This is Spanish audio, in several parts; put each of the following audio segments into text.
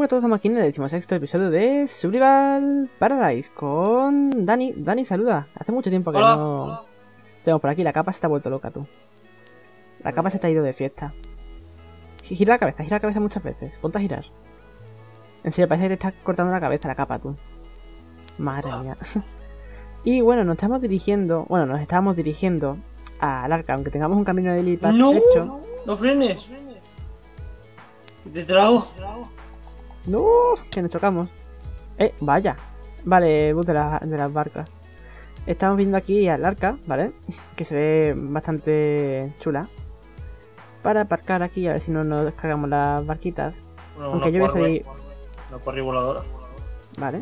bueno, todos estamos aquí en el 16º episodio de Survival Paradise con Dani. Dani, saluda. Hace mucho tiempo que Hola. no tenemos por aquí. La capa se está vuelto loca, tú. La capa se te ha ido de fiesta. Gira la cabeza muchas veces. Ponte a girar. En serio, parece que te está cortando la cabeza la capa, tú. Madre mía. Y bueno, nos estábamos dirigiendo al arca, aunque tengamos un camino de helipad No, hecho. no frenes. Te trago. ¡No! Que nos chocamos. Vaya. Vale, bus de las barcas. Estamos viendo aquí al arca, ¿vale? Que se ve bastante chula. Para aparcar aquí, a ver si no nos descargamos las barquitas. Bueno, Aunque yo voy a salir... Una parry voladora. Vale.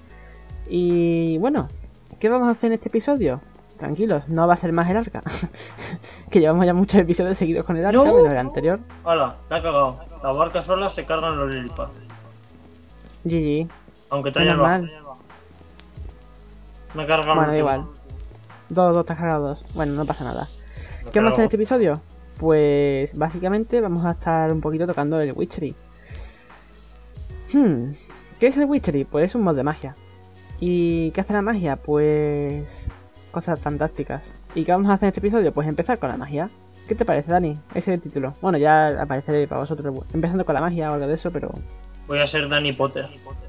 Y bueno, ¿qué vamos a hacer en este episodio? Tranquilos, no va a ser más el arca. Que llevamos ya muchos episodios seguidos con el arca, ¡No! menos el anterior. Hala, la he cagado. La barca sola se cargan los lilipads. GG. Aunque te Menos haya mal. Me he cargado Bueno, da el igual. último. Dos, te has cargado dos. Bueno, no pasa nada. Me ¿Qué vamos a hacer en cargo. este episodio? Pues básicamente vamos a estar un poquito tocando el Witchery. ¿Qué es el Witchery? Pues es un mod de magia. ¿Y qué hace la magia? Pues cosas fantásticas. ¿Y qué vamos a hacer en este episodio? Pues empezar con la magia. ¿Qué te parece, Dani? Ese es el título. Bueno, ya apareceré para vosotros empezando con la magia o algo de eso, pero... Voy a ser Danny Potter.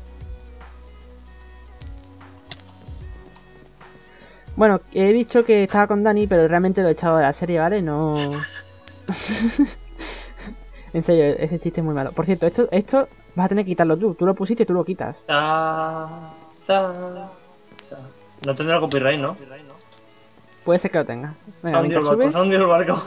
Bueno, he dicho que estaba con Dani, pero realmente lo he echado de la serie, ¿vale? No... En serio, ese chiste es muy malo. Por cierto, esto vas a tener que quitarlo tú. Tú lo pusiste y tú lo quitas. No tendrá copyright, ¿no? Puede ser que lo tenga. Venga, Se ha hundido el barco.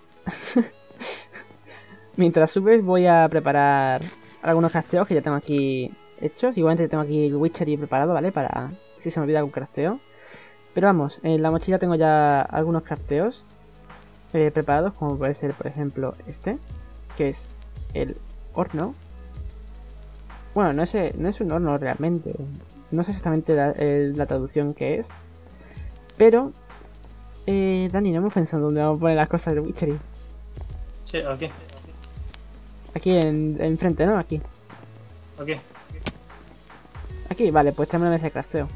mientras subes voy a preparar algunos crafteos que ya tengo aquí hechos. Igualmente tengo aquí el Witchery preparado, ¿vale? Para si se me olvida algún crafteo. Pero vamos, en la mochila tengo ya algunos crafteos preparados, como puede ser, por ejemplo, este, que es el horno. Bueno, no es un horno realmente. No sé exactamente la traducción que es. Pero, Dani, no hemos pensado dónde vamos a poner las cosas del Witchery. Sí, aquí. Aquí enfrente, ¿no? Aquí. Aquí. Aquí, vale, pues tenemos ese crafteo.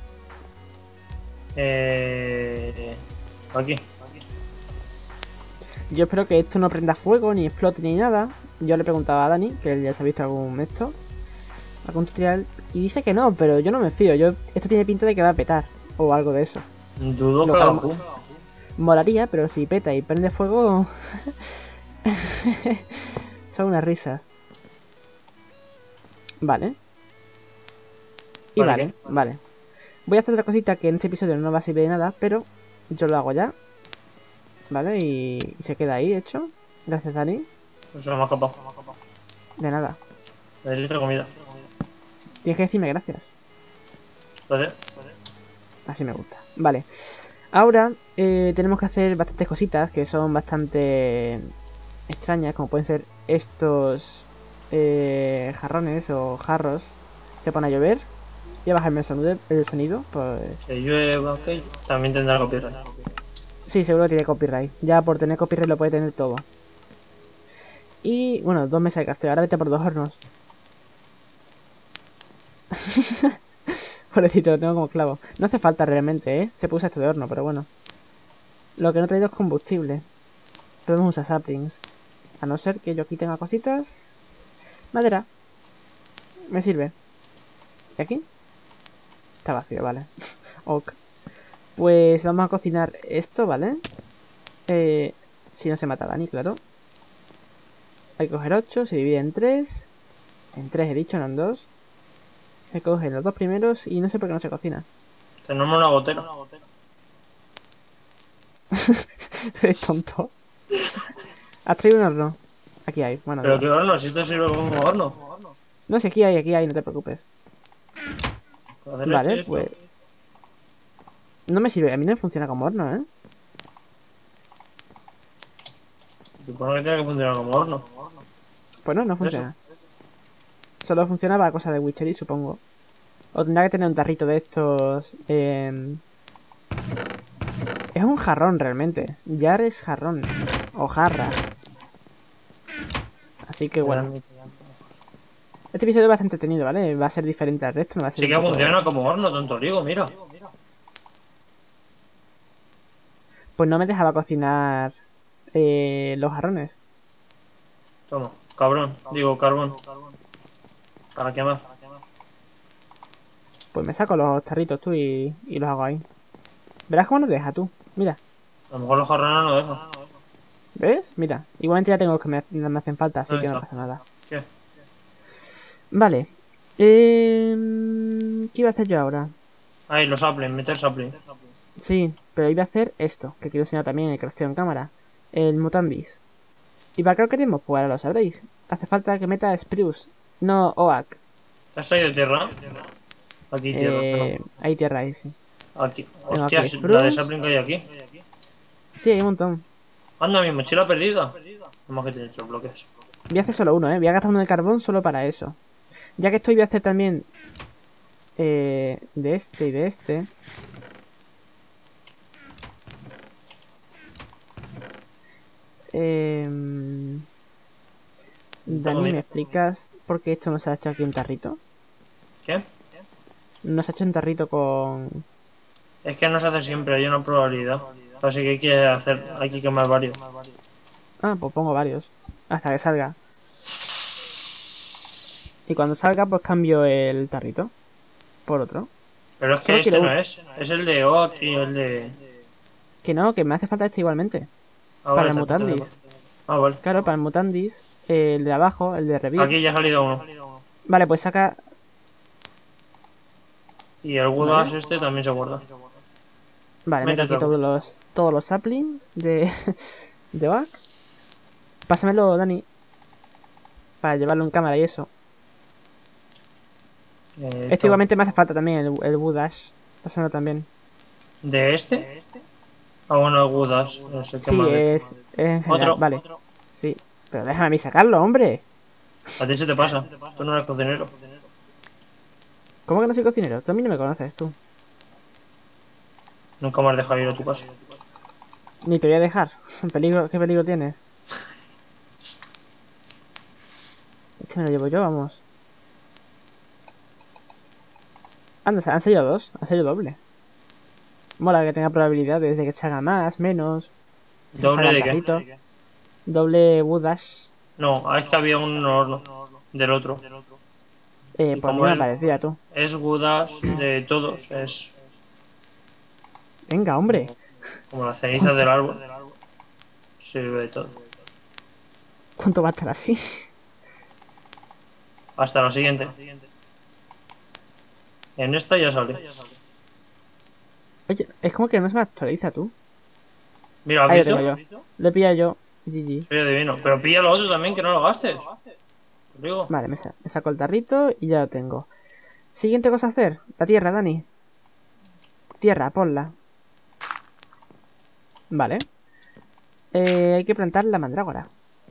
Aquí. Yo espero que esto no prenda fuego, ni explote, ni nada. Yo le preguntaba a Dani, que él ya se ha visto algún tutorial, y dice que no, pero yo no me fío. Esto tiene pinta de que va a petar, o algo de eso. Dudo Lo que cual haga molaría, pero si peta y prende fuego... son unas risas. Vale. Y vale. Voy a hacer otra cosita que en este episodio no va a servir de nada, pero yo lo hago ya. Vale, y se queda ahí hecho. Gracias, Dani. Pues se me ha escapado. De nada. Necesito comida. Tienes que decirme gracias. Vale. Así me gusta. Vale. Ahora tenemos que hacer bastantes cositas que son bastante extrañas, como pueden ser estos jarrones o jarros que pone a llover. Voy a bajarme el sonido, pues... Que llueva, ok. También tendrá copyright. Sí, seguro que tiene copyright. Ya por tener copyright lo puede tener todo. Y bueno, 2 mesas de crafteo. Ahora vete por 2 hornos. Pobrecito, lo tengo como clavo. No hace falta realmente, ¿eh? Se puso esto de horno, pero bueno. Lo que no he traído es combustible. Podemos usar saplings. A no ser que yo aquí tenga cositas. Madera. Me sirve. ¿Y aquí? Está vacío, vale. Ok. Pues vamos a cocinar esto, ¿vale? Si no se mata Dani, claro. Hay que coger 8, se divide en 3. En 3 he dicho, no en 2. Se cogen los 2 primeros y no sé por qué no se cocina. Tenemos una gotera. Eres tonto. ¿Has traído un horno? Aquí hay, bueno. Pero qué horno, si esto sirve como horno. No sé, aquí hay, no te preocupes. Joder, Vale, esto. pues... No me sirve, a mí no me funciona como horno, ¿eh? Supongo que tiene que funcionar como horno. Pues no funciona. Solo funciona para cosas de Witchery, supongo. O tendrá que tener un tarrito de estos... Es un jarrón realmente. Jar es jarrón. O jarra. Así que bueno. Este episodio es bastante entretenido, ¿vale? Va a ser diferente al resto, no va a ser Sí un que poco... funciona como horno, tonto digo, mira. Pues no me dejaba cocinar los jarrones. Toma, cabrón, digo carbón. ¿Para qué más? Pues me saco los tarritos tú y los hago ahí. Verás cómo nos deja tú. Mira, A lo mejor los jarrones no dejan. ¿ves? Mira, igualmente ya tengo los que no me hacen falta, así ¿Dónde que no está? pasa nada. ¿Qué? Vale. ¿Qué iba a hacer yo ahora? Ahí, los saplings, meter saplings. Sí, pero iba a hacer esto, que quiero enseñar también el crafting en cámara. El Mutandis. Y para qué lo queremos, pues ahora lo sabréis. Hace falta que meta Spruce, no Oak. ¿Te has traído tierra? Aquí tierra, no. Hay tierra ahí, sí. Aquí. Tengo aquí Hostias, la de Spruce. sapling que hay aquí. Sí, hay un montón. Anda, mi mochila perdida. Vamos que tiene 3 bloques. Voy a hacer solo uno, ¿eh? Voy a gastar uno de carbón solo para eso. Ya que estoy, voy a hacer también de este y de este. Em, Toma, Dani, ¿me mira. explicas por qué esto no se ha hecho aquí un tarrito? ¿Qué? No se ha hecho un tarrito con... Es que no se hace siempre, hay una probabilidad. Así que hay que hacer, hay que quemar varios. Ah, pues pongo varios. Hasta que salga. Y cuando salga, pues cambio el tarrito por otro. Pero es que Solo este quiero no uno. es el de Oak y el de. Que no, que me hace falta este igualmente. Ah, Para vale, el tarjeta de. Mutandis. Ah, vale. Claro, para el Mutandis. El de abajo, el de Revit. Aquí ya ha salido uno. Vale, pues saca... Y el Vale. Wood este también se guarda. Vale, meto Métete aquí algo. todos los saplings de Oak. Pásamelo, Dani, para llevarlo en cámara y eso. Esto Toma. igualmente me hace falta también, el Wood Ash. Pásamelo también. ¿De este? Ah, bueno, el Wood es el que Sí, más de. es en general, Otro. vale. Sí, pero déjame a mí sacarlo, hombre. A ti se te pasa. Tú no eres cocinero. ¿Cómo que no soy cocinero? Tú a mí no me conoces, tú. Nunca me has dejado ir a tu casa. Ni te voy a dejar. Peligro, ¿qué peligro tienes? Este me lo llevo yo, vamos. Anda, han salido dos, han salido doble. Mola que tenga probabilidades de que se haga más, menos, que ¿Doble salgan de qué? tarritos. Doble Wood Ash. No, es que había un horno del otro. Y Pues a mí como me parecía, tú. es Wood de todos, es Venga, hombre. como las cenizas ¿Cuánto, del árbol, sirve de todo. cuánto va a estar así? Hasta la siguiente. En esta ya sale. Oye, es como que no se me actualiza, tú. Mira, ¿has Ahí lo visto? tengo yo. Lo he pillado yo. GG. Soy adivino. Pero pilla lo otro también, que no lo gastes. Te digo. Vale, me saco el tarrito y ya lo tengo. Siguiente cosa a hacer. La tierra, Dani. Tierra, ponla. Vale. Hay que plantar la mandrágora.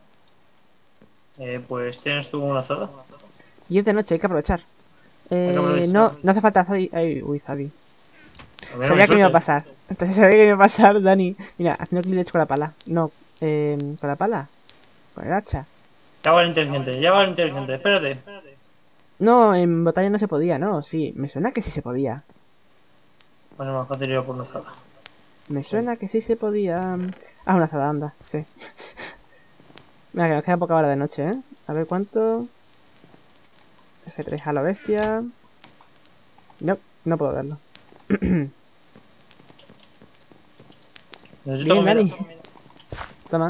Pues tienes tú una azada. Y es de noche, hay que aprovechar. Hay que aprovechar. No hace falta Zabi. Ay, uy, Zabi. A mí no me Sabía que me iba a insultes. pasar. Entonces sabía que me iba a pasar, Dani. Mira, haciendo clic derecho con la pala. No, con la pala. Con el hacha. Ya va el inteligente, ya va el inteligente. Espérate. No, en batalla no se podía, no. Sí, me suena que sí se podía. Bueno, más fácil ir a por una azada. Me Sí. suena que sí se podía. Ah, una azada, anda. Sí. Mira, que nos queda poca hora de noche, ¿eh? A ver cuánto. F3 a la bestia. No, no puedo verlo. Necesito Bien, comida. Dani. Toma.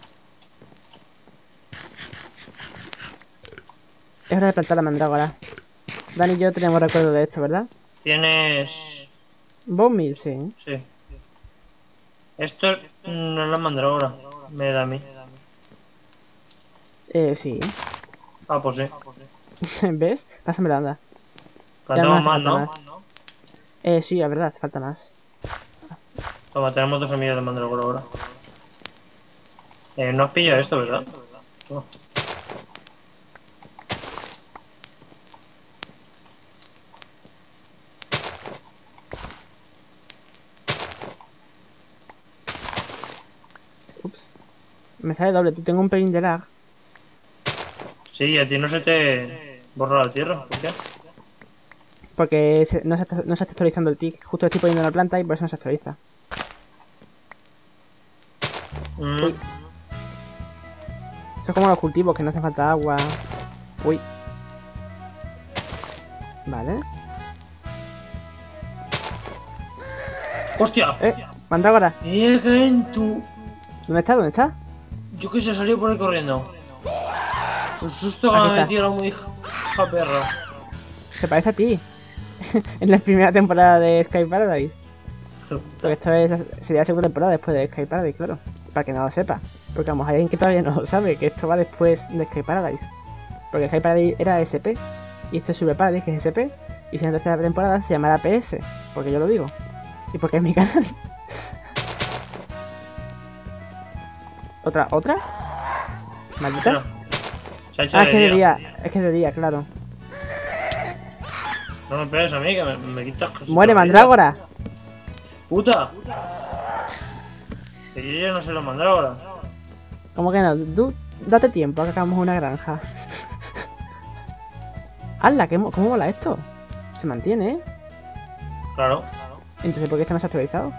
Es hora de plantar la mandrágora. Dani y yo tenemos recuerdo de esto, ¿verdad? Tienes. Bone meal, sí. Sí. Esto no es la mandrágora. Me da a mí. Sí. Ah, pues sí. ¿Ves? Pásamelo, anda. Ya no Plantamos hace más, falta ¿no? más. Sí, la verdad, hace falta más. Toma, tenemos 2 semillas de mandrágora ahora. No has pillado esto, ¿verdad? Toma. Ups. Me sale doble. Tú tengo un pelín de lag. Sí, a ti no se te. Borra la tierra, ¿por qué? Porque no se está actualizando el tick. Justo estoy poniendo una planta y por eso no se actualiza. Uy. Eso es como los cultivos, que no hace falta agua. Uy. Vale. ¡Hostia! Mandrágora. ¡Llega en tu! ¿Dónde está? ¿Dónde está? Yo que se salió por ahí corriendo. Un susto que Aquí me está. metieron muy hija perra. Se parece a ti. En la primera temporada de Sky Paradise. Porque sería la segunda temporada después de Sky Paradise, claro. Para que no lo sepa. Porque a lo mejor hay alguien que todavía no lo sabe, que esto va después de Sky Paradise. Porque Sky Paradise era SP. Y este es Super Paradise, que es SP. Y si en la tercera temporada se llamará PS. Porque yo lo digo. Y porque es mi canal. ¿Otra? ¿Maldita? No. Se ha hecho Ah, es que de de día. día. Es que de día, claro. No me pegues a mí, que me quitas casi ¡Muere, toda la vida. mandrágora! ¡Puta! Que yo ya no sé la mandrágora. ¿Cómo que no? Tú, date tiempo, que hagamos una granja. ¡Hala! ¿Cómo mola esto? Se mantiene, ¿eh? Claro. Entonces, ¿por qué está más actualizado?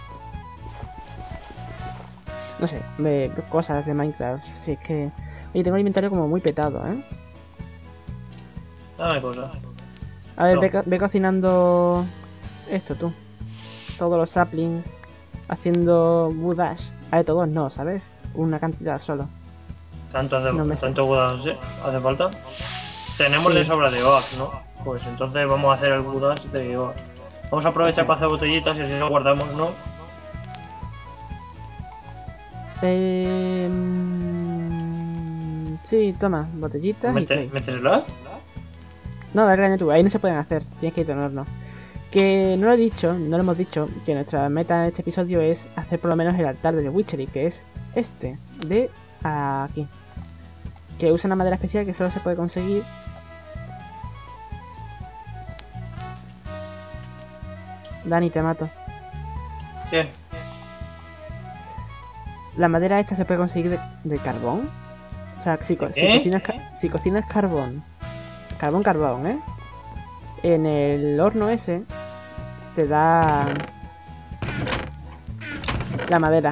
No sé, cosas de Minecraft. Si es que... Oye, tengo el inventario como muy petado, ¿eh? Dame cosas. A ver, No. ve cocinando... Esto, tú. Todos los saplings. Haciendo wood ash. A ver, todos no, ¿sabes? Una cantidad solo. ¿Tanto No me sé. hace falta? Tenemos Sí. de sobra de oak, ¿no? Pues entonces vamos a hacer el budas de oak. Vamos a aprovechar para hacer botellitas y así lo guardamos, ¿no? Sí, toma, botellitas y clay. ¿Métesela? No, la graña tú, ahí no se pueden hacer, tienes que ir al horno. Que no lo hemos dicho, que nuestra meta en este episodio es hacer por lo menos el altar de The Witchery, que es este, de aquí. Que usa una madera especial que solo se puede conseguir. Dani, te mato. ¿Qué? La madera esta se puede conseguir de carbón. O sea, si cocinas carbón, ¿eh? En el horno ese te da la madera.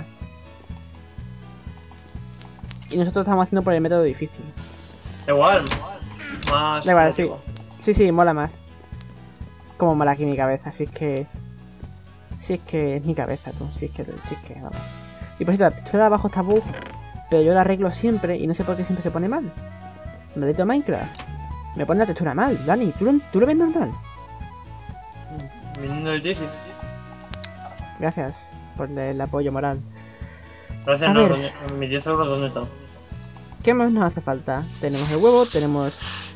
Y nosotros estamos haciendo por el método difícil. Igual. Más. Da igual, sí. creativo. Sí, mola más. Como mola aquí mi cabeza, si es que es mi cabeza, tú. Si es que, vamos. Y por cierto, esto de abajo está bug, pero yo lo arreglo siempre y no sé por qué siempre se pone mal. Maldito Minecraft. Me pone la textura mal, Dani. ¿Tú lo ves normal? Viniendo de ti, sí. Gracias por el apoyo moral. Gracias, A no. ver. Mis 10 euros, ¿dónde están? ¿Qué más nos hace falta? Tenemos el huevo, tenemos...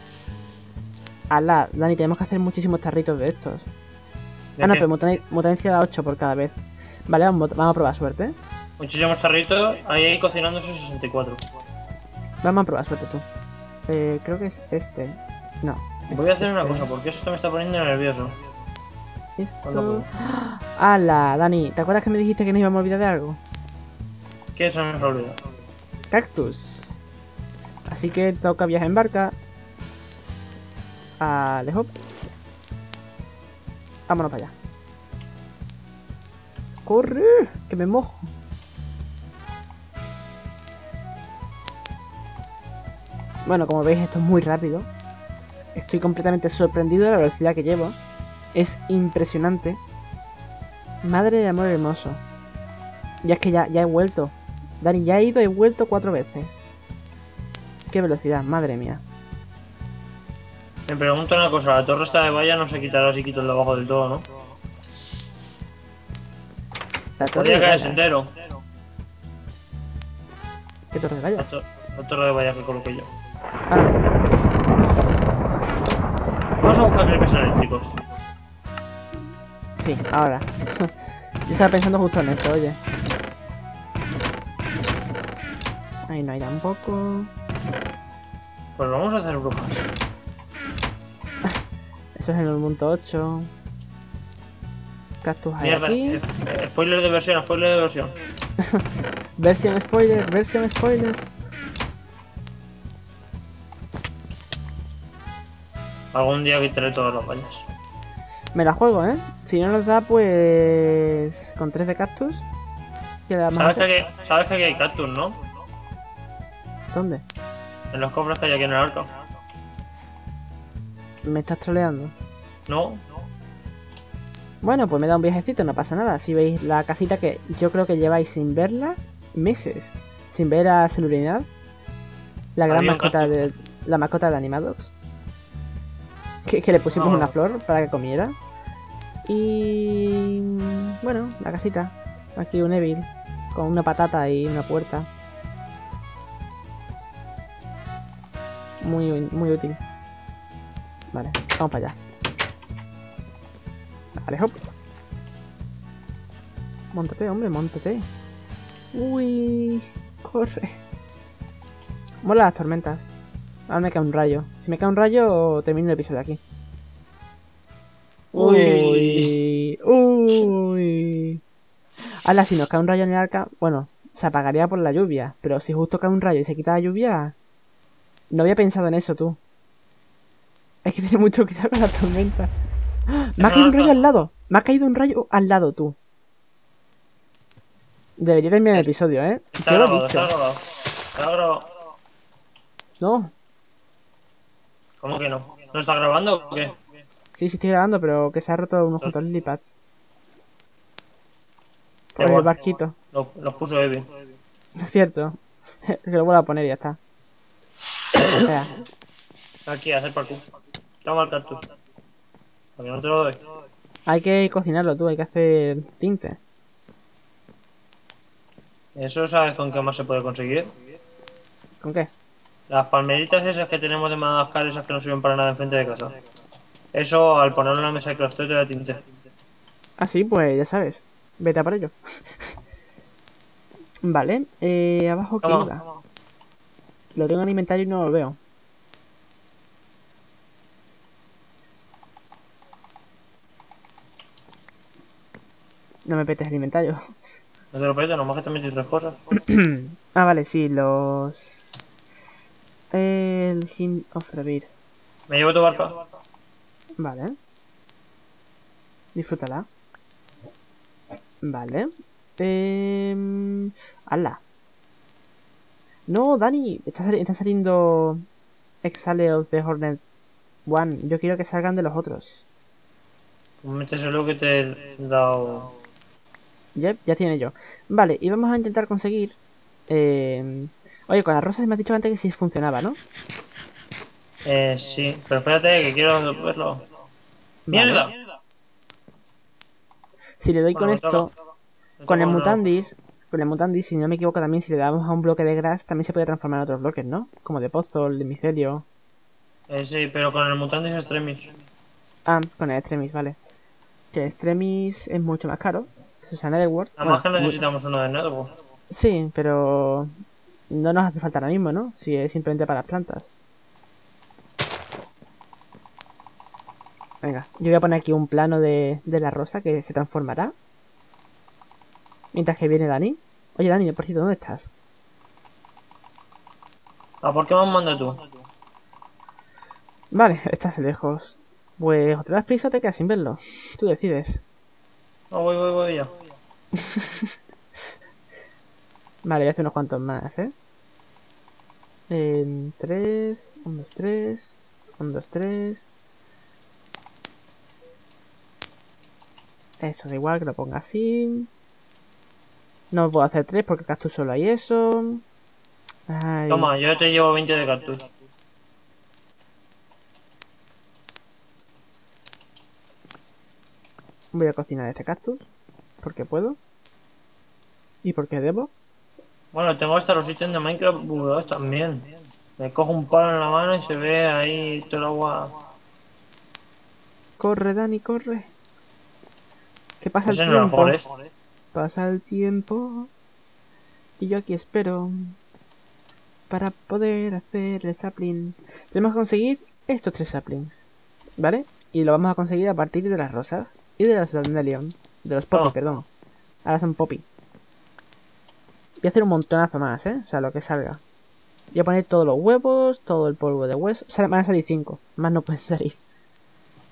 Alá, Dani, tenemos que hacer muchísimos tarritos de estos. Ah, no, qué? pero mutancia da 8 por cada vez. Vale, vamos a probar suerte. Muchísimos tarritos. Ahí cocinándose 64. Vamos a probar suerte tú. Creo que es este. No. Voy a hacer una cosa, porque esto me está poniendo nervioso. Esto... ¡Hala! Dani, ¿te acuerdas que me dijiste que nos íbamos a olvidar de algo? ¿Qué se me ha olvidado? Cactus. Así que toca viajar en barca. Alejo. Vámonos para allá. ¡Corre! ¡Que me mojo! Bueno, como veis, esto es muy rápido. Estoy completamente sorprendido de la velocidad que llevo. Es impresionante. Madre de amor hermoso. Ya es que ya he vuelto. Dani, ya he ido y vuelto 4 veces. Qué velocidad, madre mía. Me pregunto una cosa, la torre esta de valla no se quitará si quito el de abajo del todo, ¿no? La torre Podría de caerse valla. entero. ¿Qué torre de valla? La torre de valla que coloqué yo. Ah, Vamos a buscar creepers eléctricos. sí, ahora. Yo estaba pensando justo en esto, oye. Ahí no hay tampoco. Pues vamos a hacer brujas. Eso es en el punto 8. Cactus hay Mierda, aquí. spoiler de versión, spoiler de versión. Versión spoiler, versión spoiler. Algún día quitaré todas las vallas. Me la juego, ¿eh? Si no nos da, pues... Con 3 de cactus. Queda más... ¿Sabes que aquí hay cactus, no? ¿Dónde? En los cofres que hay aquí en el arca. Me estás troleando. ¿No? Bueno, pues me da un viajecito, no pasa nada. Si veis la casita que yo creo que lleváis sin verla meses. Sin ver a Celurinad. La gran Había un mascota cactus. de... La mascota de Animadox. Que le pusimos No. una flor para que comiera. Y... Bueno, la casita. Aquí un Evil. Con una patata y una puerta. Muy útil. Vale, vamos para allá. Vale, hop. Móntate, hombre, móntate. Uy, corre. Mola las tormentas. Ahora me cae un rayo. Si me cae un rayo, termino el episodio aquí. Uy. Uy. Ahora, si nos cae un rayo en el arca, bueno, se apagaría por la lluvia. Pero si justo cae un rayo y se quita la lluvia... No había pensado en eso, tú. Hay que tener mucho cuidado con la tormenta. Me ha caído un rayo al lado. Me ha caído un rayo al lado, tú. Debería terminar el episodio, ¿eh? Está Yo lo he grabado, dicho. está grabado. Está grabado. No. ¿Cómo que no? ¿No está grabando o qué? Sí, estoy grabando, pero que se ha roto uno junto al lilipad. Da Por el igual. barquito. Los puso Evi. Es cierto. Que lo vuelvo a poner y ya está. Espera. Aquí, a hacer parkour. Toma el cactus. Porque no te lo doy. Hay que cocinarlo, tú. Hay que hacer tinte. ¿Eso sabes con qué más se puede conseguir? ¿Con qué? Las palmeritas esas que tenemos de Madagascar, esas que no sirven para nada enfrente de casa. Eso, al ponerlo en la mesa de crafteo, te da tinte. Ah, sí, pues ya sabes. Vete a por ello. Vale. Abajo que Toma. iba. Lo tengo en el inventario y no lo veo. No me petes el inventario. No te lo petes, nomás que te metí tres cosas. Ah, vale, sí, los... El Hint of Rebirth. Me llevo tu barca. Vale. Disfrútala. Vale. ¡Hala! No, Dani, está saliendo Exhale of the Hornet One. Yo quiero que salgan de los otros. Metes lo que te he dado. Yep, ya tiene yo. Vale, y vamos a intentar conseguir... Oye, con las rosas me has dicho antes que sí funcionaba, ¿no? Sí, pero espérate que quiero verlo. Vale. ¡Mierda! Si le doy Bueno, con me toca. esto, Me con toca el una- Mutandis, si no me equivoco también, si le damos a un bloque de grass, también se puede transformar en otros bloques, ¿no? Como de pozo, de micelio. Sí, pero con el Mutantes Extremis. Ah, con el Extremis, vale. Que Extremis es mucho más caro. O sea, Netherworld. Además Bueno, que necesitamos uno de nuevo. sí, pero no nos hace falta ahora mismo, ¿no? Si es simplemente para las plantas. Venga, yo voy a poner aquí un plano de la rosa que se transformará. Mientras que viene Dani. Oye, Dani, por cierto, ¿dónde estás? ¿A por qué me mandas tú? Vale, estás lejos. Pues o te das prisa o te quedas sin verlo. Tú decides. No, voy ya. Vale, voy a hacer unos cuantos más, ¿eh? En 3, 1, 2, 3, 1, 2, 3. Eso da igual que lo ponga así. No puedo hacer 3 porque cactus solo hay eso. Ay. Toma, yo te llevo 20 de cactus. Voy a cocinar este cactus. Porque puedo. Y porque debo. Bueno, tengo hasta los ítems de Minecraft bugueados también. Me cojo un palo en la mano y se ve ahí todo el agua. Corre, Dani, corre. Que pasa el Ese no era tiempo. Forest. Pasa el tiempo. Y yo aquí espero. Para poder hacer el sapling. Tenemos que conseguir estos 3 saplings. ¿Vale? Y lo vamos a conseguir a partir de las rosas. Y de las dandelion. De los poppy, Oh. perdón. Ahora son poppy. Voy a hacer un montonazo más, ¿eh? O sea, lo que salga. Voy a poner todos los huevos, todo el polvo de hueso. O sea, van a salir 5. Más no pueden salir.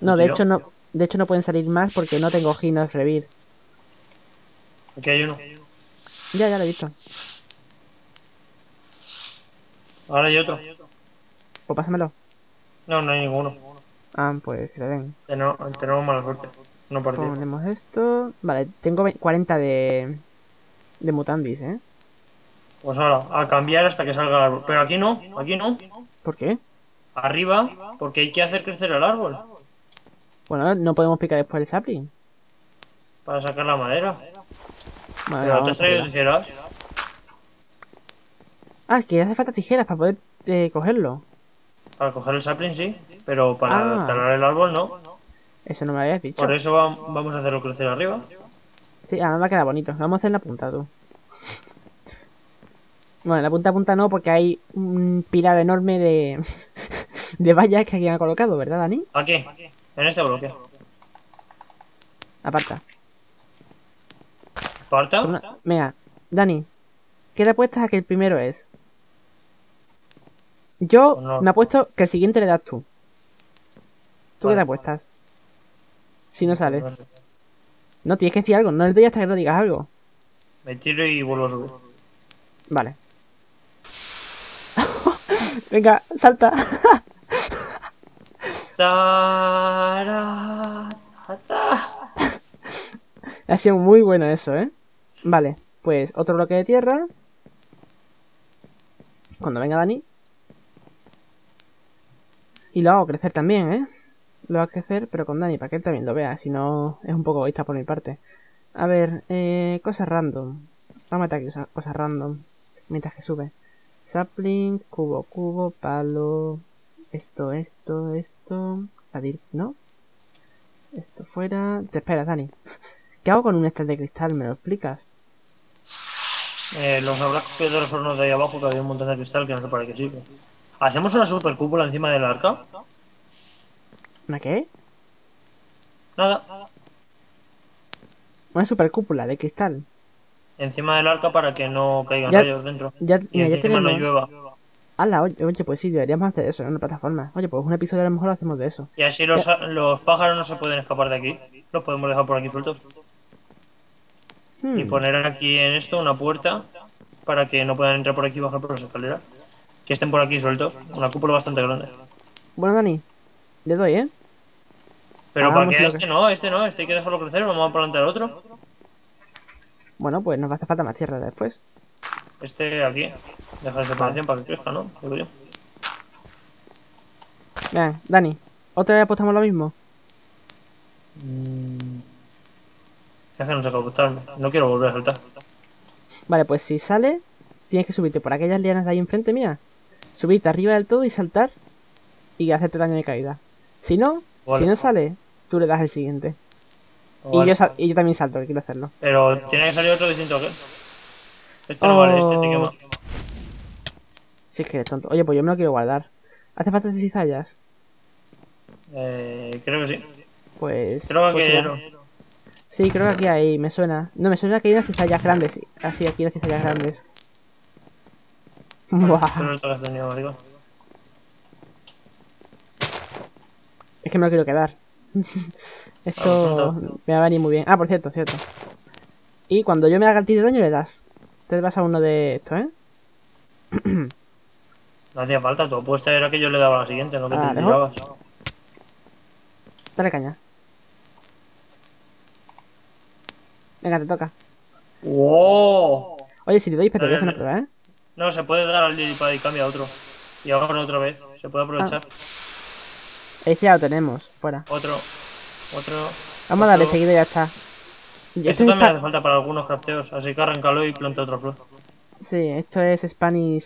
No, ¿Y yo? de hecho no pueden salir más porque no tengo ginos revir. Aquí hay uno. Ya lo he visto. Ahora hay otro. Pues pásamelo. No, no hay ninguno. Ah, pues que le den. Tenemos mala suerte. No partido. Ponemos esto. Vale, tengo 40 de mutandis, ¿eh? Pues ahora, a cambiar hasta que salga el árbol. Pero aquí no, aquí no. ¿Por qué? Arriba, porque hay que hacer crecer el árbol Bueno, no podemos picar después el sapling. para sacar la madera. Bueno, venga, Pero te has vamos para traído arriba. tijeras. Ah, es que hace falta tijeras para poder cogerlo. Para coger el sapling sí, pero para Ah, talar el árbol no. eso no me habías Por dicho. eso vamos a hacerlo crecer arriba. Sí, además va a quedar bonito. Vamos a hacer en la punta, tú. Bueno, en la punta a punta no, porque hay un pilar enorme de, de vallas que alguien ha colocado, ¿verdad, Dani? Aquí, en este bloque. Aparta. ¿Parta? Venga, Dani, ¿qué te apuestas a que el primero es? Yo Pues no, me apuesto que el siguiente le das tú. ¿Tú qué te vale. apuestas? Si no Pues sale. no sé. No, tienes que decir algo. No le doy hasta que no digas algo. Me tiro y vuelvo a subir. Vale. Venga, salta. Taratata. Ha sido muy bueno eso, ¿eh? Vale, pues otro bloque de tierra. Cuando venga Dani. Y lo hago crecer también, ¿eh? Lo hago crecer, pero con Dani, para que él también lo vea. Si no, es un poco egoísta por mi parte. A ver, cosas random. Vamos a meter aquí cosas random. Mientras que sube. Sapling, cubo, palo. Esto. Salir, ¿no? Esto fuera. Te esperas, Dani. ¿Qué hago con un extra de cristal? ¿Me lo explicas? Los habrás cogido de los hornos de ahí abajo que había un montón de cristal que no sé para qué sirve. ¿Hacemos una super cúpula encima del arca? ¿Una qué? Nada. Una super cúpula de cristal. Encima del arca para que no caigan Ya, rayos dentro. Y mira, ya encima no tenemos. llueva. Hala, oye, pues sí, deberíamos hacer eso en una plataforma. Oye, pues un episodio a lo mejor lo hacemos de eso. Y así Ya. los pájaros no se pueden escapar de aquí. Los podemos dejar por aquí sueltos. Y Hmm. poner aquí en esto una puerta para que no puedan entrar por aquí y bajar por las escaleras. Que estén por aquí sueltos. Una cúpula bastante grande. Bueno, Dani, le doy, ¿eh? Pero para Hagamos que lo que. este hay que dejarlo crecer. Vamos a plantar otro. Bueno, pues nos va a hacer falta más tierra después. Este aquí. Deja de Vale. separación para que crezca, ¿no? Digo yo. Vean, Dani, ¿otra vez apostamos lo mismo? Es que no sé cómo gustarme. No quiero volver a saltar. Vale, pues si sale, tienes que subirte por aquellas lianas de ahí enfrente, mía. Subirte arriba del todo y saltar y hacerte daño de caída. Si no, si Vale. no sale, tú le das el siguiente. Vale. Y yo también salto, que quiero hacerlo. Pero tiene que salir otro distinto que. Este no vale, este te Oh, quema. si es que eres tonto. Oye, pues yo me lo quiero guardar. ¿Hace falta cizallas? Creo que sí. Pues, Creo que pues aquí mira. Sí, creo que aquí hay, me suena. No, me suena que hay unas cizallas grandes. Así, aquí hay unas cizallas grandes. Vale, Buah. pero esto que has tenido, marico. Es que me lo quiero quedar. Pues Esto planta. me va a venir muy bien. Ah, por cierto, cierto. Y cuando yo me haga el tiro de daño le das. Te vas a uno de estos, ¿eh? No hacía falta, tu apuesta era que yo le daba la siguiente, no que te Ah, dejo. tirabas. Dale caña. Venga, te toca. ¡Wow! Oye, si te doy, pero te voy a hacer una Dale, prueba, ¿eh? no, se puede dar al Lilipad y cambia a otro. Y ahora otra vez, se puede Ah, aprovechar. ese ya lo tenemos. Fuera. Otro, otro, Vamos a darle otro. seguido y ya está. Esto también hace falta para algunos crafteos, así que arráncalo y planta otra flor. Sí, esto es Spanish.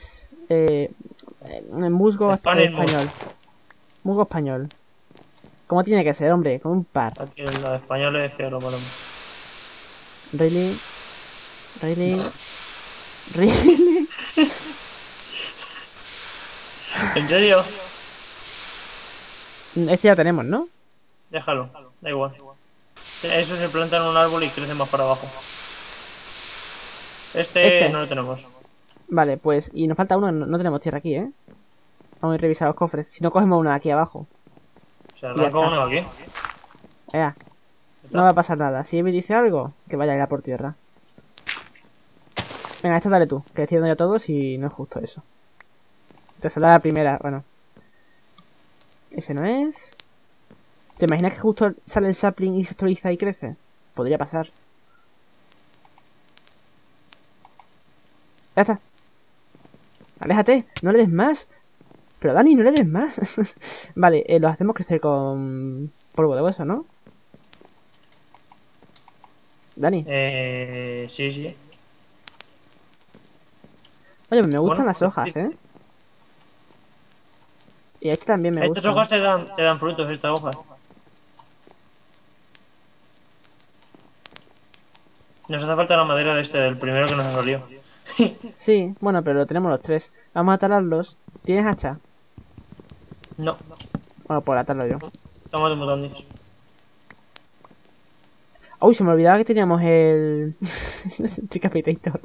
Musgo Spanish Moose. español. Musgo español. Como tiene que ser, hombre, con un par. Aquí en la española es que lo ponemos. Really. Really. ¿En serio? Este ya tenemos, ¿no? Déjalo, da igual. Eso se planta en un árbol y crece más para abajo. Este Este. no lo tenemos. Vale, pues. Y nos falta uno, no tenemos tierra aquí, ¿eh? Vamos a revisar los cofres. Si no cogemos uno aquí abajo. Se ya arranca está. uno aquí. Ea, no va a pasar nada. Si Evi dice algo, que vaya a ir a por tierra. Venga, esta dale tú, que estoy dando yo a todos y no es justo eso. Te saldrá la primera, bueno. Ese no es. ¿Te imaginas que justo sale el sapling y se actualiza y crece? Podría pasar. Ya está. Aléjate, no le des más. Pero Dani, no le des más. Vale, los hacemos crecer con polvo de hueso, ¿no? Dani. Sí, sí. Oye, me gustan Bueno, las hojas, ¿eh? Y este también me estas gustan. hojas te dan frutos, esta hoja. Nos hace falta la madera de este, del primero que nos ha salido. Sí, bueno, pero tenemos los tres. Vamos a talarlos. ¿Tienes hacha? No, Bueno, pues atarlo yo. estamos de mutandis. Uy, se me olvidaba que teníamos el... Decapitator.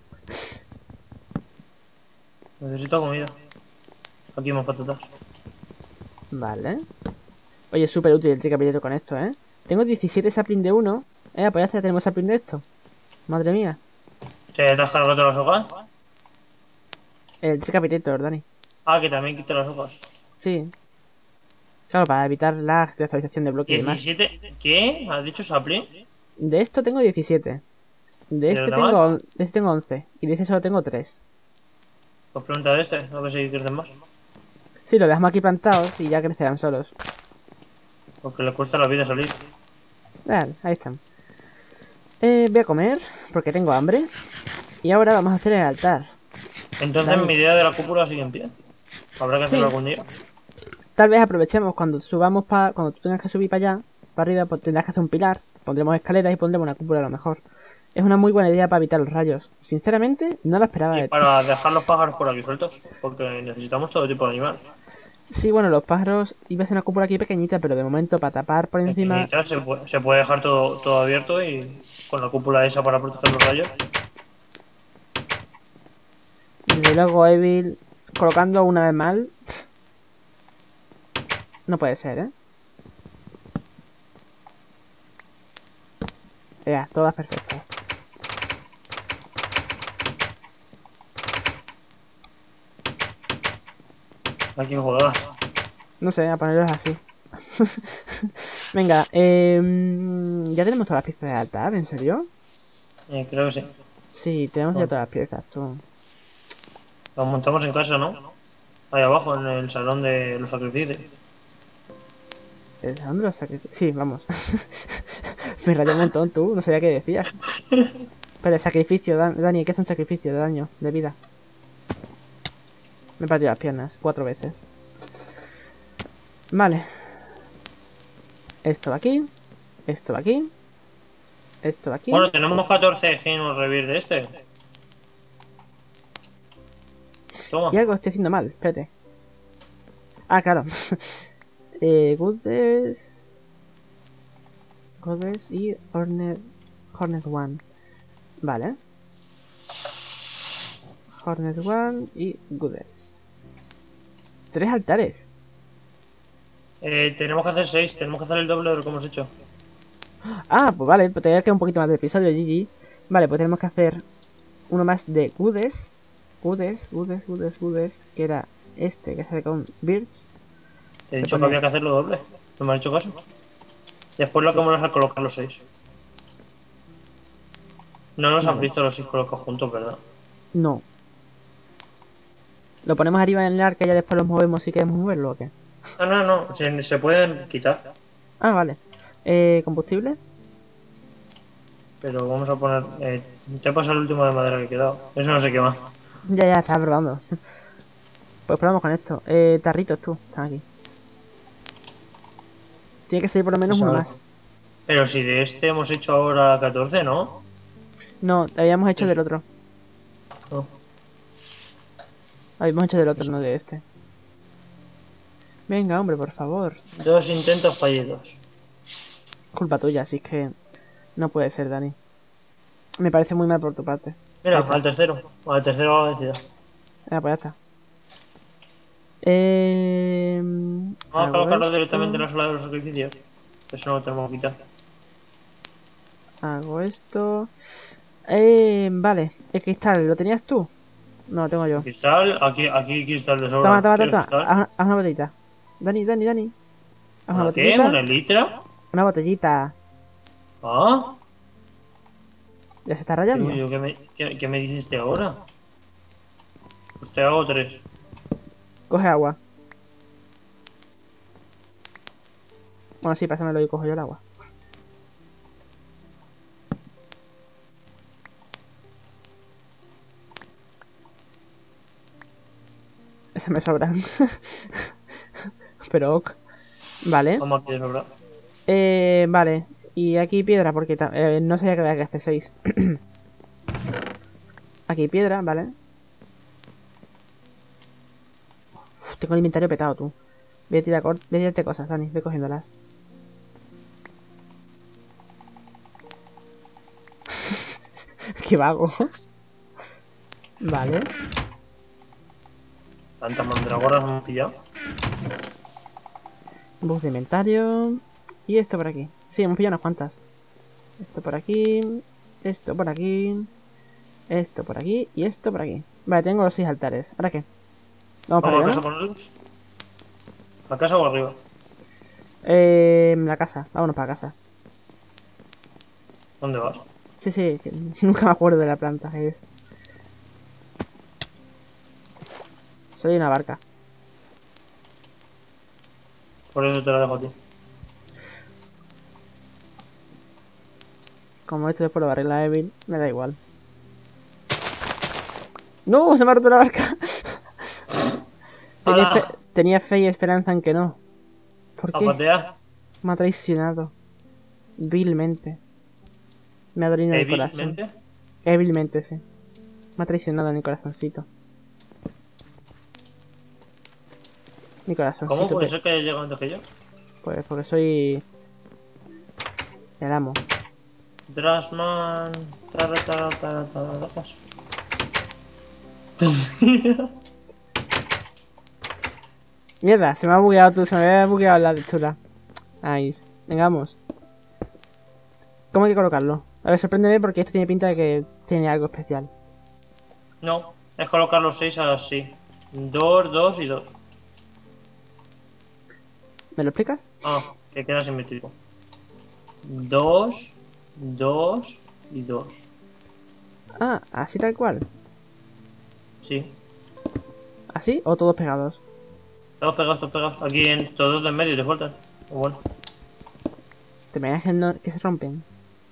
Necesito comida. Aquí más patatas. Vale. Oye, es súper útil el Decapitator con esto, ¿eh? Tengo 17 sapling de uno. Pues ya está, tenemos sapling de esto. Madre mía. ¿Te has cargado todas las hojas? El Decapitator, Dani. Ah, que también quito las hojas. Sí. Claro, para evitar la actualización de bloque y demás. 17. ¿Qué? ¿Has dicho sapling? De esto tengo 17. ¿Y de los demás? De este tengo 11. Y de este solo tengo 3. Pues pregunta de este, a ver si crecen más. Sí, lo dejamos aquí plantados y ya crecerán solos. Porque les cuesta la vida salir. Vale, ahí están. Voy a comer, porque tengo hambre. Y ahora vamos a hacer el altar. Entonces Dani. mi idea de la cúpula sigue en pie. Habrá que hacerlo Sí, algún día. tal vez aprovechemos cuando subamos para... Cuando tú tengas que subir para allá, para arriba, pues tendrás que hacer un pilar. Pondremos escaleras y pondremos una cúpula a lo mejor. Es una muy buena idea para evitar los rayos. Sinceramente, no la esperaba Y de ti. para dejar los pájaros por aquí sueltos. Porque necesitamos todo tipo de animales. Sí, bueno, los pájaros... Iba a ser una cúpula aquí pequeñita, pero de momento para tapar por encima... Pequeñitas, se puede dejar todo abierto y con la cúpula esa para proteger los rayos. Desde luego, Evil colocando una vez mal. No puede ser, ¿eh? Ya, todas perfectas. Aquí jodas. No sé, a ponerlos así. Venga, ya tenemos todas las piezas de altar, ¿en serio? Creo que sí. Sí, tenemos ya Bueno, todas las piezas, tú. los montamos en casa, ¿no? Ahí abajo, en el salón de los sacrificios. ¿De dónde los sacrificios? Sí, vamos. Me rayé un montón, tú, no sabía qué decías. Pero el sacrificio, Dani, ¿qué es un sacrificio de daño, de vida? Me he partido las piernas, 4 veces. Vale. Esto de aquí. Esto de aquí. Esto de aquí. Bueno, tenemos 14 genos revir de este. Y Toma. algo estoy haciendo mal, espérate. Ah, claro. Goodness. Goddess y Hornet One. Vale. Hornet One y Goddess. 3 altares. Tenemos que hacer 6, tenemos que hacer el doble de lo que hemos hecho. Ah, pues vale, pues todavía queda un poquito más de episodio, GG. Vale, pues tenemos que hacer uno más de Goddess. Goddess, que era este, que sale con Birch. Te he dicho que había que hacerlo doble. ¿No me has hecho caso? Después lo que vamos a colocar los 6. No nos has Vale. visto los 6 colocados juntos, ¿verdad? No. ¿Lo ponemos arriba en el arca y ya después los movemos si queremos moverlo o qué? No. Se pueden quitar. Ah, vale. ¿Combustible? Pero vamos a poner... te ha pasado el último de madera que he quedado. Eso no se quema. Ya, estaba probando. Pues probamos con esto. Tarritos tú, están aquí. Tiene que ser por lo menos uno más. Pero si de este hemos hecho ahora 14, ¿no? No, habíamos hecho del otro. No. Habíamos hecho del otro, no de este. Venga, hombre, por favor. 2 intentos fallidos. Culpa tuya, así que no puede ser, Dani. Me parece muy mal por tu parte. Mira, Ahí está. al tercero va la vencida. Ah, pues ya está. Vamos a Hago colocarlo directamente en esto. la sala de los sacrificios. Eso no lo tenemos que quitar. Hago esto. Vale. El cristal, ¿lo tenías tú? No, lo tengo yo. Cristal, aquí cristal de Toma, sobra. toma, toma, ¿Quieres toma. cristal? Haz una botellita. Dani, Dani, Dani. Haz una ¿Una qué? botellita. ¿Una litra? Una botellita. ¿Ah? ¿Ya se está Digo rayando? yo, ¿qué me dice este ahora? Pues te hago tres. Coge agua. Bueno, sí, pásamelo y cojo yo el agua. Ese me sobra. Pero ok. Vale. Vamos aquí de sobra. Vale. Y aquí piedra, porque no sabía que había que hacer 6. Aquí piedra, vale. Uf, tengo el inventario petado, tú. Voy a tirarte cosas, Dani. Voy cogiéndolas. Qué vago. Vale. Tantas mandragoras hemos pillado. Bus de inventario. Y esto por aquí. Sí, hemos pillado unas cuantas. Esto por aquí. Esto por aquí. Esto por aquí. Y esto por aquí. Vale, tengo los 6 altares. ¿Ahora qué? Vamos para Vamos a arriba, casa ¿no? con ellos. ¿A casa o arriba? La casa. Vámonos para casa. ¿Dónde vas? Sí, sí. Nunca me acuerdo de la planta. Soy una barca. Por eso te la dejo a ti. Como esto después lo va a arreglar Evil, me da igual. ¡No! ¡Se me ha roto la barca! ¡Hala! Tenía fe y esperanza en que no. ¿Por A qué? patear. Me ha traicionado. Vilmente. Me ha dolido el corazón. Evilmente. Evilmente, sí. Me ha traicionado mi corazoncito. Mi ¿Cómo corazoncito, puede ser que haya llegado antes que yo? pues porque soy el amo. Drasman. Paso. Mierda, se me ha bugueado tú, se me había bugueado la textura. Ahí. Vengamos. ¿Cómo hay que colocarlo? A ver, sorpréndeme porque esto tiene pinta de que tiene algo especial. No, es colocar los 6 así. 2, 2 y 2. ¿Me lo explicas? Ah, que queda simétrico. 2, 2 y 2. Ah, así tal cual. Sí. ¿Así o todos pegados? Todos pegados, todos pegados. Aquí en todos de en medio te faltan. Bueno. ¿Te me que, que se rompen?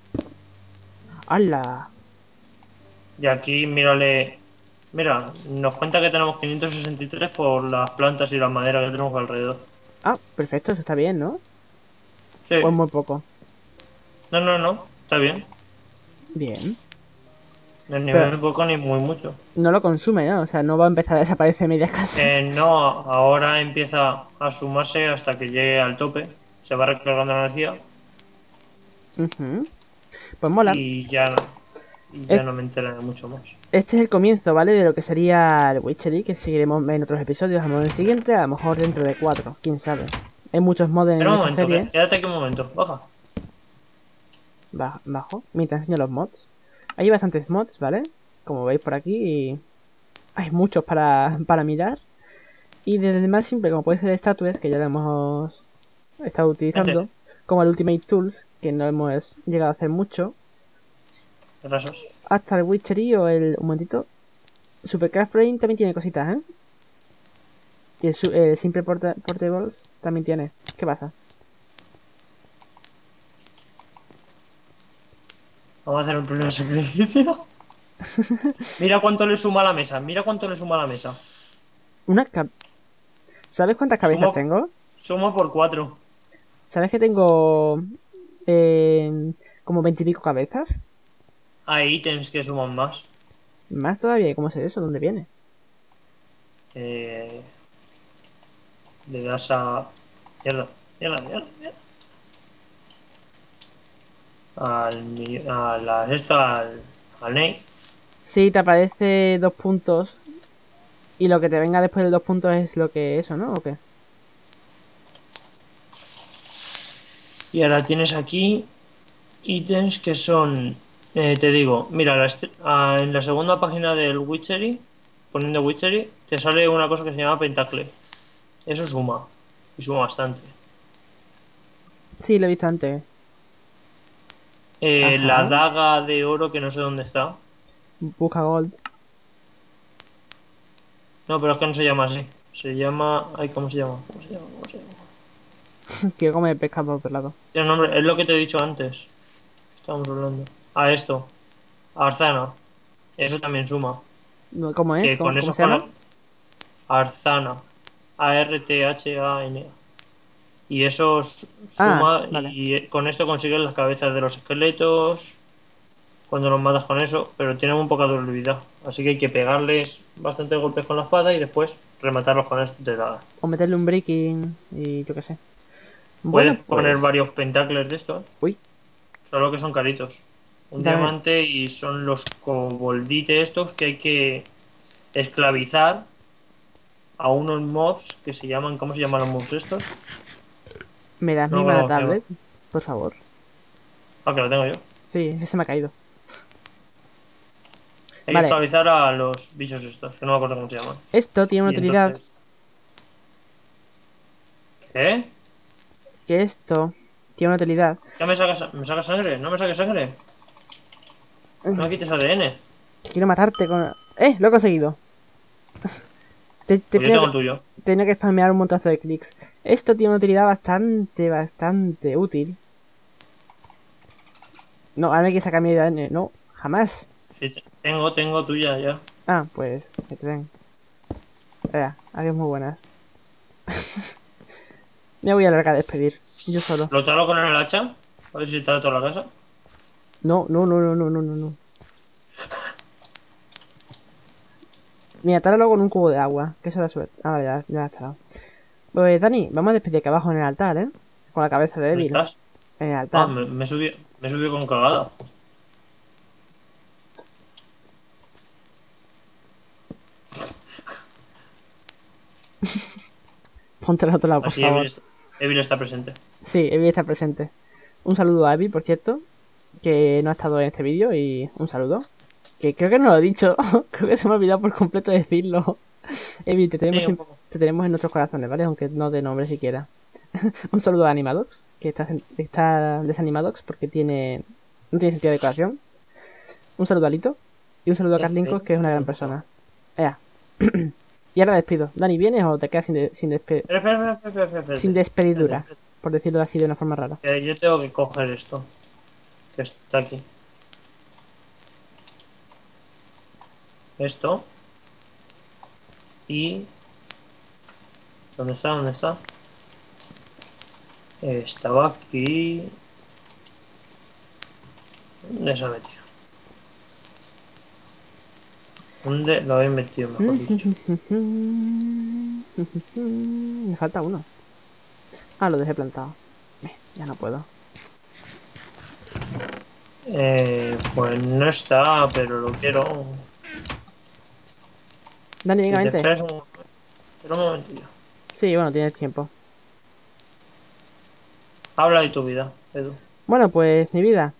¡Hala! Y aquí, mírale. Mira, nos cuenta que tenemos 563 por las plantas y las maderas que tenemos alrededor. Ah, perfecto, eso está bien, ¿no? O es Sí. muy poco. No, no, no. Está bien. Bien. No es ni Pero muy poco ni muy mucho. no lo consume, ¿no? O sea, no va a empezar a desaparecer media casa. No, ahora empieza a sumarse hasta que llegue al tope. Se va recargando la energía Ujú. Pues mola. y ya, y ya Es- no me entera de mucho más. Este es el comienzo, ¿vale? De lo que sería el Witchery, que seguiremos en otros episodios, a lo mejor en el siguiente, a lo mejor dentro de 4, quién sabe. Hay muchos mods Espera en un esta momento, serie. quédate aquí un momento. Baja. Bajo, mientras enseño los mods. Hay bastantes mods, ¿vale? Como veis por aquí, y hay muchos para mirar. Y desde el más simple, como puede ser estatuas, que ya lo hemos estado utilizando, Vente. como el Ultimate Tools, que no hemos llegado a hacer mucho, Retrasos. hasta el Witchery o el... Un momentito. Supercraft Brain también tiene cositas, ¿eh? Y el Simple Portables también tiene. ¿Qué pasa? Vamos a hacer un primer sacrificio. Mira cuánto le suma a la mesa. Mira cuánto le suma a la mesa. Una ¿Sabes cuántas cabezas Sumo, tengo? sumo por 4. ¿Sabes que tengo... eh, como 20 y pico cabezas? Hay ítems que suman más. Más todavía, ¿cómo sé eso? ¿Dónde viene? Eh, Le das a... Mierda, mierda, mierda, mierda. A la, esto, al Ney. Sí, te aparece 2 puntos Y lo que te venga después de 2 puntos es lo que eso, ¿no? ¿O qué? Y ahora tienes aquí ítems que son, te digo, mira, en la segunda página del Witchery, poniendo Witchery, te sale una cosa que se llama Pentacle. Eso suma, y suma bastante. Sí, lo he visto antes. La Ajá. daga de oro que no sé dónde está. Busca Gold. No, pero es que no se llama así. Se llama... Ay, ¿cómo se llama? ¿Cómo se llama? ¿Cómo se llama? Quiero comer pesca por otro lado. Tiene nombre, es lo que te he dicho antes. Estamos hablando. Esto. Arzana. Eso también suma. No, ¿cómo es? Que con ¿Cómo eso se con llama? la... Arzana. Arthana. Y eso Ah, suma vale. y con esto consigues las cabezas de los esqueletos cuando los matas con eso, pero tienen muy poca durabilidad. Así que hay que pegarles bastante golpes con la espada y después rematarlos con esto de daga. O meterle un breaking y yo qué sé. Bueno, Puedes poner pues... varios pentacles de estos, Uy, solo que son caritos. Un dame... diamante y son los coboldites estos que hay que esclavizar a unos mobs que se llaman, ¿cómo se llaman los mobs estos? ¿Me das No me mi acuerdo mala cómo se llama. tablet? Por favor. Que lo tengo yo. Sí, ese se me ha caído. Hay que Vale, esclavizar a los bichos estos, que no me acuerdo cómo se llaman. esto tiene una Y utilidad. entonces... ¿Qué? Que esto tiene una utilidad. ¿Ya me sacas sangre? ¿No me saques sangre? No me quites ADN. Quiero matarte con... Lo he conseguido. Te Pues yo tengo tengo el que... tuyo. Tenía que spamear un montazo de clics. Esto tiene una utilidad bastante útil. No, ahora me quiere sacar mi ADN. No, jamás. Sí, tengo tuya ya. Ah, pues, que te den. Adiós muy buenas. Me voy a largar a despedir. Yo solo. ¿Lo talo con el hacha? A ver si talo toda la casa. No, no, no, no, no, no, no, no. Mira, táralo con un cubo de agua. Que eso da suerte. Ah, vale, ya está. Pues, Dani, vamos a despedir aquí abajo en el altar, ¿eh? Con la cabeza de ¿Dónde débil. estás? En el altar. Me subí con cagada. Ponte al otro lado, por Así favor. Evil está presente. Sí, Evi está presente. Un saludo a Evi, por cierto, que no ha estado en este vídeo, y un saludo. Que creo que no lo he dicho, creo que se me ha olvidado por completo decirlo. Evi, Sí, un poco. te tenemos en nuestros corazones, ¿vale? Aunque no de nombre siquiera. Un saludo a Animadox, que está desanimadox porque no tiene sentido de decoración. Un saludo a Lito. Y un saludo a Carlincos, que es una gran persona. Ea. Y ahora despido. Dani, ¿vienes o te quedas sin despedidura? Espérate. Por decirlo así de una forma rara. Yo tengo que coger esto, que está aquí. Esto. Y... ¿Dónde está? ¿Dónde está? Estaba aquí... ¿Dónde se ha metido? ¿Dónde lo habéis metido, mejor dicho? Me falta uno. Ah, lo dejé plantado. Ya no puedo. Pues no está, pero lo quiero. Dani, Si venga, te vente. esperas un momentillo. Sí, bueno, tienes tiempo. Habla de tu vida, Edu. Bueno, pues mi vida.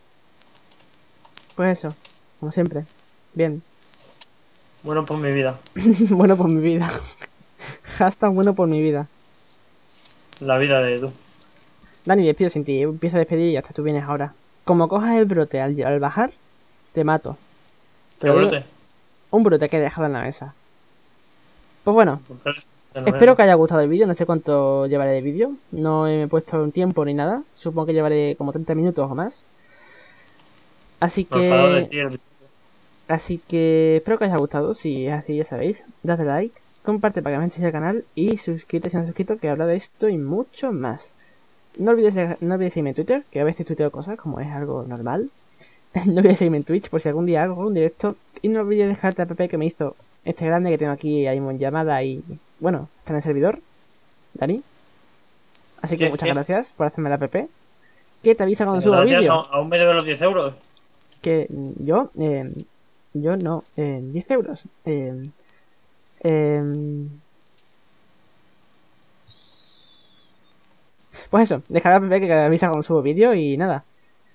Pues eso. Como siempre. Bien. Bueno, pues mi vida. Bueno por mi vida. Hashtag bueno por mi vida. La vida de Edu. Dani, despido sin ti. Empiezo a despedir y hasta tú vienes ahora. Como cojas el brote al bajar, te mato. ¿Qué Pero digo, brote? un brote que he dejado en la mesa. Pues bueno, ¿Por qué de la espero mesa? que haya gustado el vídeo. No sé cuánto llevaré de vídeo. No me he puesto un tiempo ni nada. Supongo que llevaré como 30 minutos o más. Así Nos ha dado de que... decir. Así que espero que os haya gustado. Si es así, ya sabéis. Dadle like, comparte para que me enseñe el canal y suscríbete si no has suscrito, que habla de esto y mucho más. No olvides seguirme en Twitter, que a veces tuiteo cosas, como es algo normal. No olvides seguirme en Twitch por si algún día hago un directo. Y no olvides dejarte el app que me hizo este grande que tengo aquí ahí en llamada y... Bueno, está en el servidor, Dani. Así que muchas ¿Qué? gracias por hacerme el app. Que te avisa cuando suba Gracias, vídeo. aún me debe los 10 euros. Que yo no, 10 euros. Pues eso, dejar a Pepe que avisa cuando subo vídeo y nada.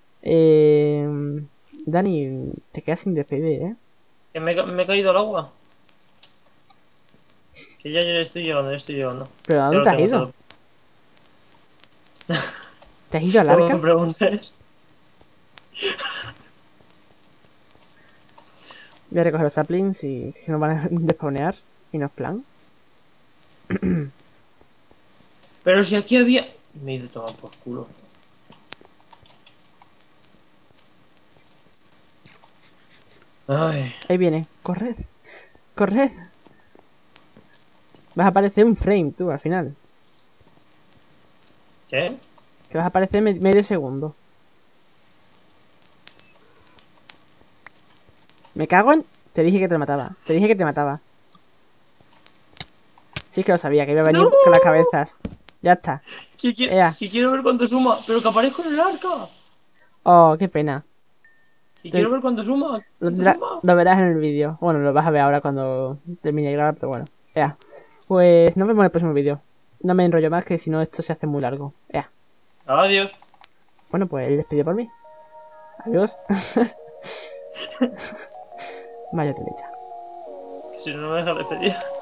Dani, te quedas sin despedir, ¿eh? Que me he caído al agua. Que ya estoy llegando, ya estoy llegando. ¿Pero a Ya dónde lo te has tengo ido? todo. ¿Te has ido al ¿Cómo me arca? preguntes? Voy a recoger los saplings y si nos van a despawnear. Y no es plan. Pero si aquí había... Me he ido a tomar por culo. Ay, Ahí viene. Corred. Corred. Vas a aparecer un frame, tú, al final. ¿qué? Que vas a aparecer medio segundo. Me cago en... Te dije que te mataba. Te dije que te mataba. Sí que lo sabía, que iba a ¡No! venir con las cabezas. Ya está. Ea. Que quiero ver cuánto suma. Pero que aparezco en el arca. Oh, qué pena. Que quiero ver cuánto suma. ¿Cuánto suma? Lo verás en el vídeo. Bueno, lo vas a ver ahora cuando termine de grabar, pero bueno. Ea. Pues nos vemos en el próximo vídeo. No me enrollo más, que si no esto se hace muy largo. Ea. Adiós. Bueno, pues él despidió por mí. Adiós. Vaya telita. Que si no me deja despedir.